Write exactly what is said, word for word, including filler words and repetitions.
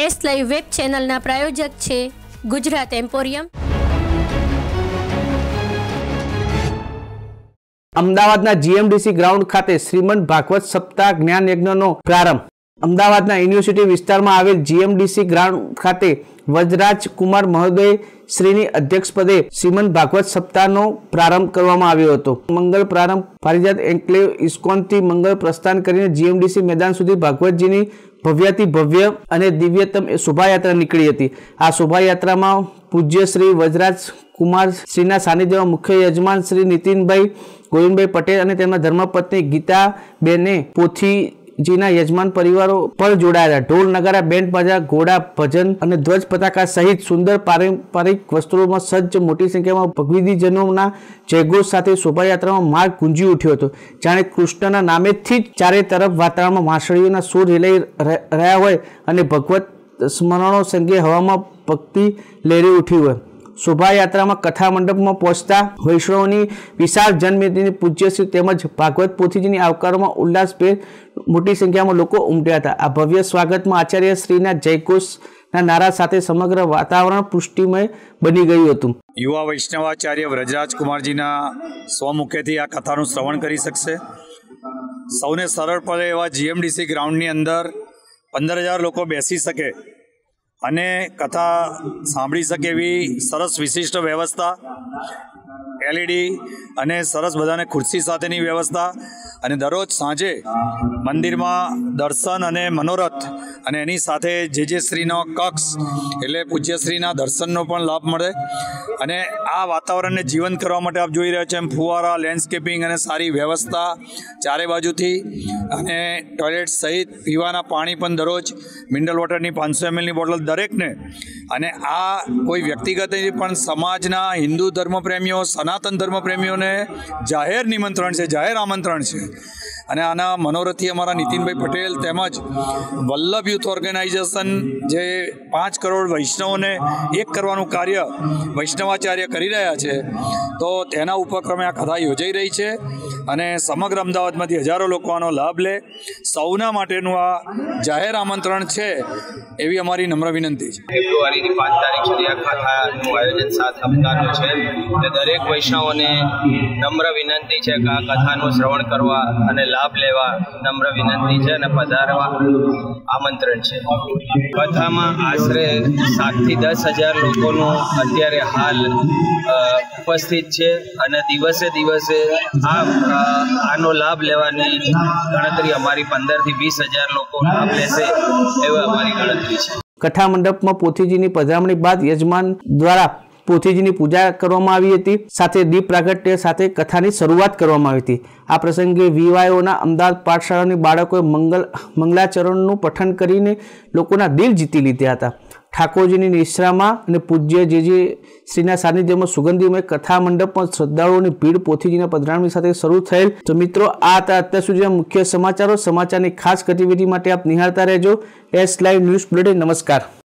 S live web ચેનલના પ્રાયોજક છે ગુજરાત એમ્પોરિયમ। અમદાવાદના જીએમડીસી ગ્રાઉન્ડ ખાતે શ્રીમદ ભાગવત સપ્તાહ જ્ઞાન યજ્ઞનો પ્રારંભ। અમદાવાદના યુનિવર્સિટી વિસ્તારમાં આવેલ જીએમડીસી ગ્રાઉન્ડ ખાતે વજરાજ કુમાર મહોદય શ્રીની અધ્યક્ષપદે શ્રીમદ ભાગવત સપ્તાહનો પ્રારંભ કરવામાં આવ્યો હતો। મંગળ પ્રારંભ પારિજાત એન્કલેવ ઇસ્કોનથી મંગળ પ્રસ્થાન કરીને જીએમડીસી મેદાન સુધી ભાગવતજીની ભવ્યાતિ ભવ્ય અને દિવ્યતમ શોભાયાત્રા નીકળી હતી। આ શોભાયાત્રામાં પૂજ્ય શ્રી વજરાજ કુમાર શ્રીના સાનિધ્યમાં મુખ્ય યજમાન શ્રી નીતિનભાઈ ગોવિંદભાઈ પટેલ અને તેમના ધર્મપત્ની ગીતાબેને પોથીજીના યજમાન પરિવારો પણ જોડાયા હતા। ઢોલ નગારા બેન્ડ બાજા ઘોડા ભજન અને ધ્વજ પતાકા સહિત સુંદર પારંપરિક વસ્ત્રોમાં સજ્જ મોટી સંખ્યામાં ભગવદીજનોના જયઘોષ સાથે શોભાયાત્રામાં માર્ગ ગુંજી ઉઠ્યો હતો। જાણે કૃષ્ણના નામેથી જ ચારે તરફ વાતાવરણમાં વાંસળીઓના સૂર રેલાઈ રહ્યા હોય અને ભગવત સ્મરણો સંગે હવામાં ભક્તિ લહેરી ઉઠી હોય। શોભાયાત્રામાં કથા મંડપમાં પહોંચતા વૈષ્ણવોની વિશાળ જનમેદની પૂજ્યશ્રી તેમજ ભાગવત પોથીજીની આવકારોમાં ઉલ્લાસભેર મોટી સંખ્યામાં લોકો ઉમટ્યા હતા। આ ભવ્ય સ્વાગતમાં આચાર્ય શ્રીના જયઘોષના નારા સાથે સમગ્ર વાતાવરણ પુષ્ટિમય બની ગયું હતું। યુવા વૈષ્ણવાચાર્ય વ્રજરાજ કુમારજીના સ્વમુખેથી આ કથાનું શ્રવણ કરી શકશે। સૌને સરળ પડે એવા જીએમડીસી ગ્રાઉન્ડની અંદર પંદર હજાર લોકો બેસી શકે અને કથા સાંભળી શકે એવી સરસ વિશિષ્ટ વ્યવસ્થા, એલઈડી અને સરસ બધાને ખુરશી સાથેની વ્યવસ્થા અને દરરોજ સાંજે મંદિરમાં દર્શન અને મનોરથ અને એની સાથે જે જે શ્રીનો કક્ષ એટલે પૂજ્યશ્રીના દર્શનનો પણ લાભ મળે અને આ વાતાવરણને જીવંત કરવા માટે આપ જોઈ રહ્યા છો એમ ફુવારા, લેન્ડસ્કેપિંગ અને સારી વ્યવસ્થા ચારે બાજુથી અને ટોયલેટ સહિત પીવાના પાણી પણ દરરોજ મિનરલ વોટરની પાંચસો એમએલની બોટલ દરેકને અને આ કોઈ વ્યક્તિગત પણ સમાજના હિન્દુ ધર્મપ્રેમીઓ, સનાતન ધર્મપ્રેમીઓને જાહેર નિમંત્રણ છે, જાહેર આમંત્રણ છે અને આના મનોરથી અમારા નીતિનભાઈ પટેલ તેમજ વલ્લભ યુથ ઓર્ગેનાઇઝેશન જે પાંચ કરોડ વૈષ્ણવોને એક કરવાનું કાર્ય વૈષ્ણવાચાર્ય કરી રહ્યા છે તો તેના ઉપક્રમે આ કથા યોજાઈ રહી છે અને સમગ્ર અમદાવાદમાંથી હજારો લોકો આનો લાભ લે, સૌના માટેનું આ જાહેર આમંત્રણ છે એવી અમારી નમ્ર વિનંતી છે। ફેબ્રુઆરીની પાંચ તારીખ સુધી આ કથાનું આયોજન સાત હપ્તાનું છે એટલે દરેક વૈષ્ણવોને નમ્ર વિનંતી છે કે આ કથાનું શ્રવણ કરવા અને લાભ લેવા નમ્ર વિનંતી છે અને પધારવા આમંત્રણ છે। કથામાં આશરે સાતથી દસ હજાર લોકોનું અત્યારે હાલ ઉપસ્થિત છે અને દિવસે દિવસે આ આનો લાભ લેવાની ગણતરી અમારી પંદરથી વીસ હજાર લોકો લાભ લેશે એવી અમારી ગણતરી છે। કથા મંડપમાં પોથીજીની પધરામણી બાદ યજમાન દ્વારા પોથીજીની પૂજા કરવામાં આવી હતી, સાથે દીપ પ્રાગટ્ય સાથે કથાની શરૂઆત કરવામાં આવી હતી। આ પ્રસંગે વીવાયોના અમદાવાદ પાઠશાળાની બાળકોએ મંગલ મંગલાચરણનું પઠન કરીને લોકોના દિલ જીતી લીધા હતા। ઠાકોરજીની નિશ્રામાં અને પૂજ્ય જે જે શ્રીના સાનિધ્યમાં સુગંધીમય કથા મંડપમાં શ્રદ્ધાળુઓની ભીડ પોથીજીના પધરામણી સાથે શરૂ થયેલ। તો મિત્રો આ હતા અત્યાર સુધીના મુખ્ય સમાચારો। સમાચારની ખાસ ગતિવિધિ માટે આપ નિહાળતા રહેજો એસ લાઈવ ન્યૂઝ બુલેટિન। નમસ્કાર।